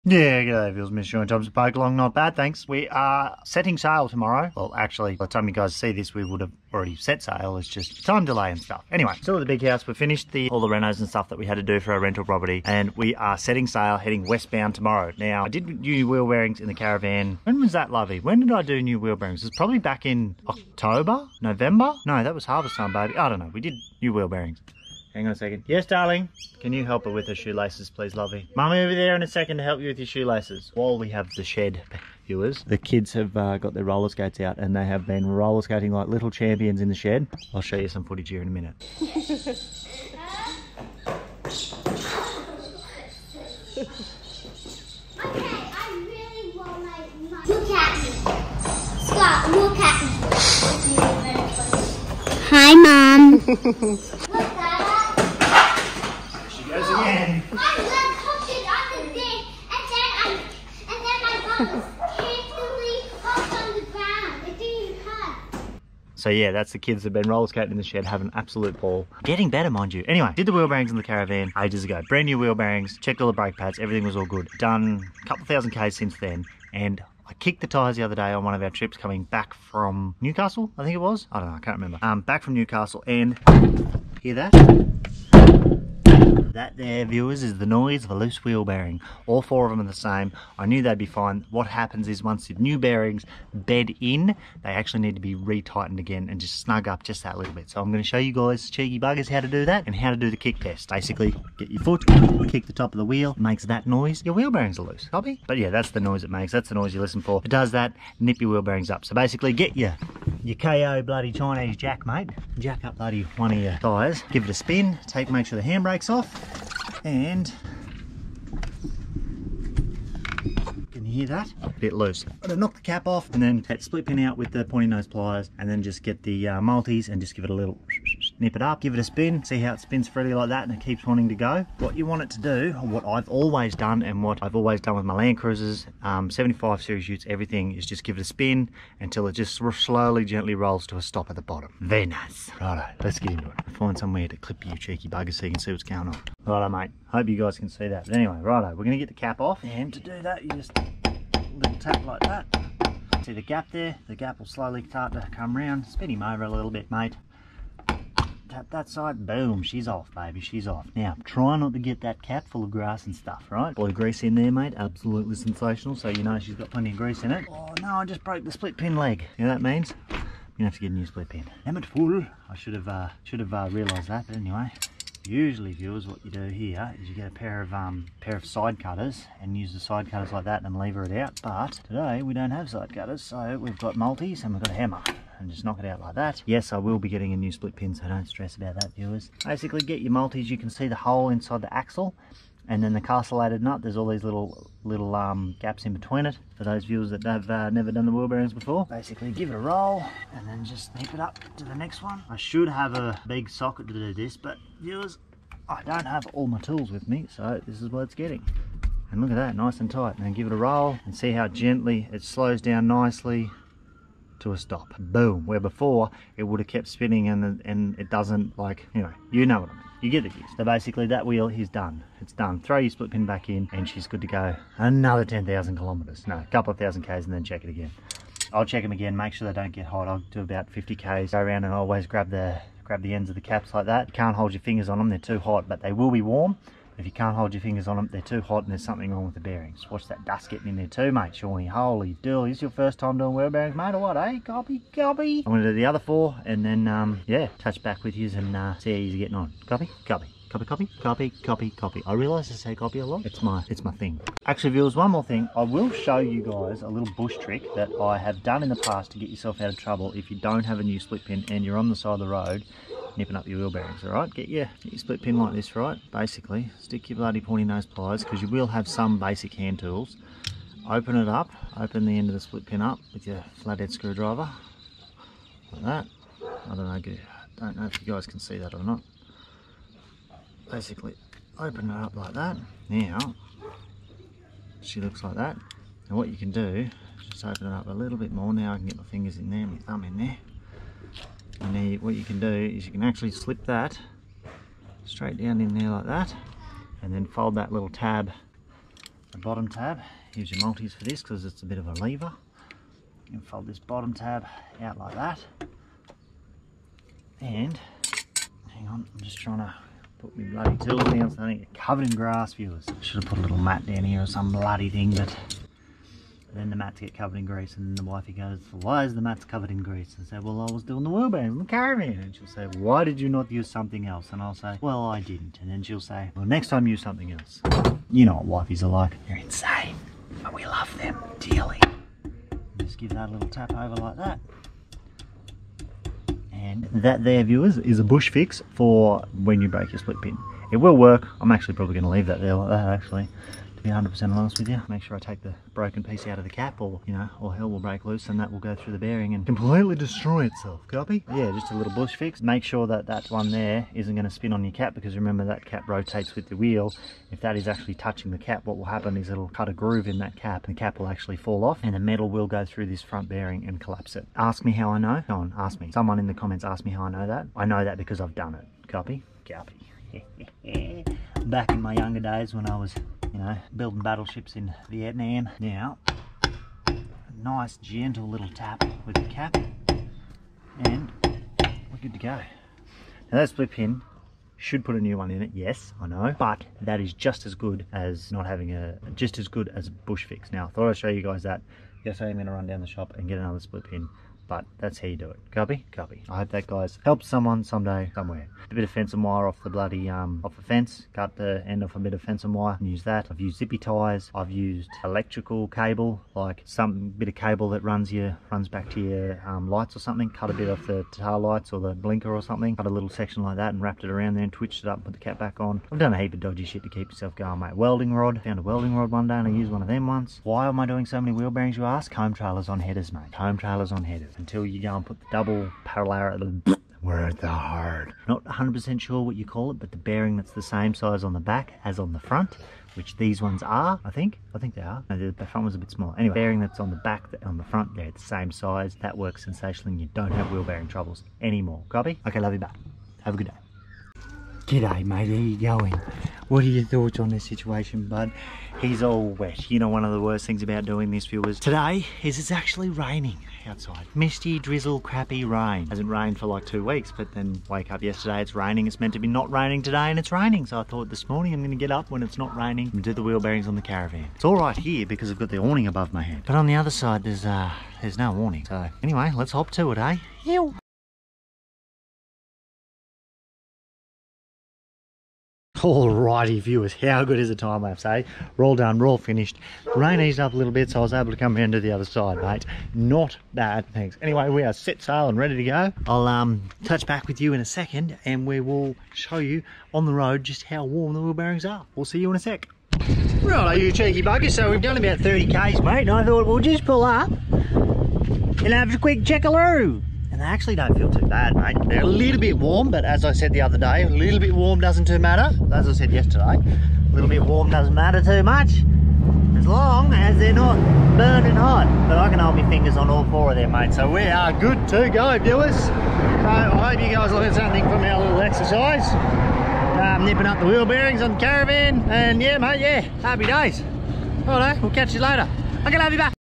Yeah, g'day, Vils, mrshaunythomson, poke along, not bad, thanks. We are setting sail tomorrow. Well, actually, by the time you guys see this, we would have already set sail. It's just time delay and stuff. Anyway, still at the big house. We finished all the renos and stuff that we had to do for our rental property, and we are setting sail, heading westbound tomorrow. Now, I did new wheel bearings in the Caravan. When was that, lovey? When did I do new wheel bearings? It was probably back in October? November? No, that was harvest time, baby. I don't know. We did new wheel bearings. Hang on a second. Yes, darling. Can you help her with her shoelaces, please, lovey? Mummy over there in a second to help you with your shoelaces. While we have the shed, viewers, the kids have got their roller skates out and they have been roller skating like little champions in the shed. I'll show you some footage here in a minute. Okay, I really want my mum. Look at me. Scott, look at me. Hi, Mom. What's that? She goes again. My leg hooked it on the thing, and then I got carefully hooked on the ground. It didn't even hurt. So yeah, that's the kids that have been roller skating in the shed, having an absolute ball. Getting better, mind you. Anyway, did the wheel bearings in the Caravan ages ago. Brand new wheel bearings, checked all the brake pads, everything was all good. Done a couple thousand Ks since then, and I kicked the tyres the other day on one of our trips coming back from Newcastle, I think it was. I don't know, I can't remember. Back from Newcastle, and hear that? That there, viewers, is the noise of a loose wheel bearing. All four of them are the same. I knew they'd be fine. What happens is once the new bearings bed in, they actually need to be retightened again and just snug up just that little bit. So I'm going to show you guys, cheeky buggers, how to do that and how to do the kick test. Basically, get your foot, kick the top of the wheel, it makes that noise. Your wheel bearings are loose, copy? But yeah, that's the noise it makes. That's the noise you listen for. It does that, nip your wheel bearings up. So basically, get your KO bloody Chinese jack, mate. Jack up bloody one of your tyres. Give it a spin. Make sure the handbrake's off. And can you hear that? A bit loose. I'm gonna knock the cap off and then take the split pin out with the pointy nose pliers, and then just get the multis and just give it a little nip it up, give it a spin, see how it spins freely like that and it keeps wanting to go. What you want it to do, or what I've always done and what I've always done with my Land Cruisers, 75 series utes, everything, is just give it a spin until it just slowly, gently rolls to a stop at the bottom. Very nice. Righto, let's get into it. Find somewhere to clip you cheeky buggers so you can see what's going on. Righto, mate. Hope you guys can see that. But anyway, righto, we're gonna get the cap off, and to do that, you just little tap like that. See the gap there? The gap will slowly start to come round. Spin him over a little bit, mate. Tap that side, boom, she's off, baby, she's off. Now, try not to get that cap full of grass and stuff, right? Blue grease in there, mate, absolutely sensational, so you know she's got plenty of grease in it. Oh no, I just broke the split pin leg. You know what that means? You're gonna have to get a new split pin. Damn it, fool. I should have realised that, but anyway. Usually, viewers, what you do here is you get a pair of side cutters and use the side cutters like that and lever it out. But today we don't have side cutters, so we've got multis and we've got a hammer. And just knock it out like that. Yes, I will be getting a new split pin, so don't stress about that, viewers. Basically, get your multis. You can see the hole inside the axle, and then the castellated nut. There's all these little gaps in between it. For those viewers that have never done the wheel bearings before, basically give it a roll and then just nip it up to the next one. I should have a big socket to do this, but viewers, I don't have all my tools with me, so this is what it's getting. And look at that, nice and tight. And then give it a roll and see how gently it slows down nicely to a stop. Boom. Where before it would have kept spinning and it doesn't, like, you know what I mean. You get the gist. So basically that wheel is done. It's done. Throw your split pin back in and she's good to go. Another 10,000 kilometers. No, a couple of thousand Ks, and then check it again. I'll check them again, make sure they don't get hot. I'll do about 50 Ks. Go around and always grab the ends of the caps like that. You can't hold your fingers on them, they're too hot, but they will be warm. If you can't hold your fingers on them, they're too hot and there's something wrong with the bearings. Watch that dust getting in there too, mate, Shawnee. Holy dooly. Is this your first time doing wheel bearings, mate, or what, eh? Copy, copy. I'm going to do the other four and then, yeah, touch back with you and see how you're getting on. Copy, copy. Copy, copy, copy, copy, copy. I realise I say copy a lot. It's my thing. Actually, viewers, one more thing. I will show you guys a little bush trick that I have done in the past to get yourself out of trouble if you don't have a new split pin and you're on the side of the road nipping up your wheel bearings, all right? Get your split pin like this, right? Basically, stick your bloody pointy nose pliers, because you will have some basic hand tools. Open it up, open the end of the split pin up with your flathead screwdriver, like that. I don't know if you guys can see that or not. Basically, open it up like that. Now, she looks like that. And what you can do is just open it up a little bit more. Now I can get my fingers in there, my thumb in there. And now what you can do is you can actually slip that straight down in there like that, and then fold that little tab the bottom tab. Use your multis for this because it's a bit of a lever. You can fold this bottom tab out like that. And, hang on, I'm just trying to put my bloody tools down so I don't get covered in grass, viewers. Should have put a little mat down here or some bloody thing, but then the mats get covered in grease, and the wifey goes, why is the mats covered in grease? And I say, well, I was doing the wheel bearings on the Caravan. And she'll say, why did you not use something else? And I'll say, well, I didn't. And then she'll say, well, next time use something else. You know what wifeys are like. They're insane, but we love them dearly. Just give that a little tap over like that. And that there, viewers, is a bush fix for when you break your split pin. It will work. I'm actually probably going to leave that there like that, actually, to be 100% honest with you. Make sure I take the broken piece out of the cap, or, you know, or hell will break loose and that will go through the bearing and completely destroy itself. Copy? Yeah, just a little bush fix. Make sure that that one there isn't going to spin on your cap, because remember that cap rotates with the wheel. If that is actually touching the cap, what will happen is it'll cut a groove in that cap, and the cap will actually fall off and the metal will go through this front bearing and collapse it. Ask me how I know. Go on, ask me. Someone in the comments ask me how I know that. I know that because I've done it. Copy? Copy. Back in my younger days when I was, you know, building battleships in Vietnam. Now, a nice gentle little tap with the cap and we're good to go. Now that split pin should put a new one in it, yes, I know, but that is just as good as not having just as good as a bush fix. Now I thought I'd show you guys that. Yes, I'm going to run down the shop and get another split pin, but that's how you do it. Copy? Copy. I hope that, guys, helps someone someday, somewhere. A bit of fence and wire off the bloody, off the fence. Cut the end off a bit of fence and wire and use that. I've used zippy ties. I've used electrical cable, like some bit of cable that runs back to your lights or something. Cut a bit off the tail lights or the blinker or something. Cut a little section like that and wrapped it around there and twitched it up and put the cap back on. I've done a heap of dodgy shit to keep yourself going, mate. Welding rod. Found a welding rod one day and I used one of them once. Why am I doing so many wheel bearings, you ask? Home trailers on headers, mate. Home trailers on headers. Until you go and put the double parallel where the hard. Not 100% sure what you call it, but the bearing that's the same size on the back as on the front, which these ones are, I think they are. No, the front one's a bit small. Anyway, bearing that's on the back, on the front, they're the same size. That works sensationally and you don't have wheel bearing troubles anymore. Copy? Okay, love you back. Have a good day. G'day, mate, how you going? What are your thoughts on this situation, bud? He's all wet. You know, one of the worst things about doing this, viewers, today is it's actually raining outside. Misty, drizzle, crappy rain. Hasn't rained for like 2 weeks, but then wake up yesterday, it's raining. It's meant to be not raining today and it's raining. So I thought this morning I'm going to get up when it's not raining and do the wheel bearings on the Caravan. It's all right here because I've got the awning above my head. But on the other side, there's no awning. So anyway, let's hop to it, eh? Ew. Alrighty, viewers, how good is the time lapse, eh? We're all done, we're all finished. Rain eased up a little bit, so I was able to come around to the other side, mate. Not bad, thanks. Anyway, we are set sail and ready to go. I'll touch back with you in a second and we will show you on the road just how warm the wheel bearings are. We'll see you in a sec. Right, you cheeky buggers, so we've done about 30 k's, mate, and I thought we'll just pull up and have a quick checkaroo. And they actually don't feel too bad, mate. They're a little bit warm, but as I said the other day, a little bit warm doesn't too matter. As I said yesterday, a little bit warm doesn't matter too much, as long as they're not burning hot. But I can hold my fingers on all 4 of them, mate. So we are good to go, viewers. So I hope you guys learned something from our little exercise. Nipping up the wheel bearings on the Caravan. And yeah, mate, yeah, happy days. Alright, we'll catch you later. Okay, love you back.